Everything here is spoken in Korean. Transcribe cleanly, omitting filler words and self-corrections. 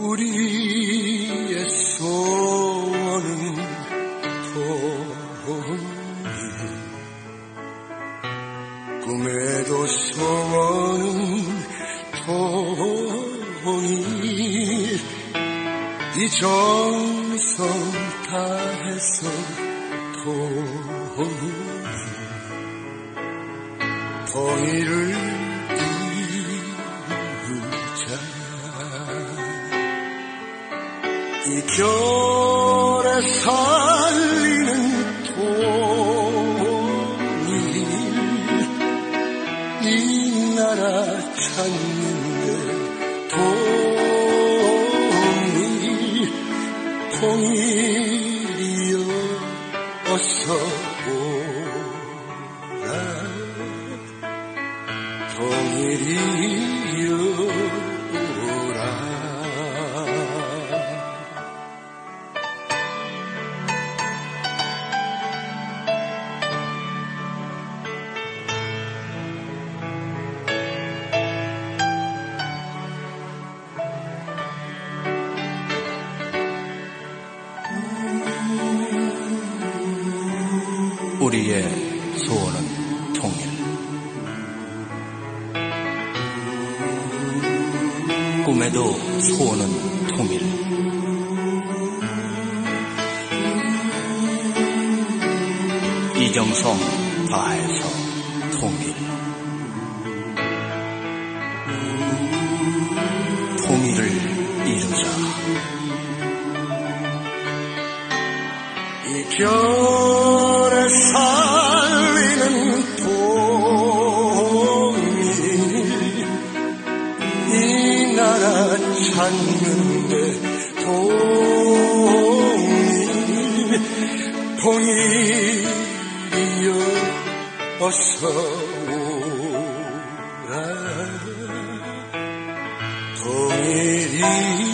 우리의 소원은 통일, 꿈에도 소원은 통일, 이 정성 다해서 통일을 이루자. 이 겨울에 살리는 통일, 이 나라 찾는데 통일이여 어서 오라. 통일이여 오라. 우리의 소원은 통일. 꿈에도 소원은 통일. 이정성 다해서 통일. 통일을 이루자. 이 겨울에 살리는 통일, 이 나라 찾는데 통일이여 어서 오라. 통일이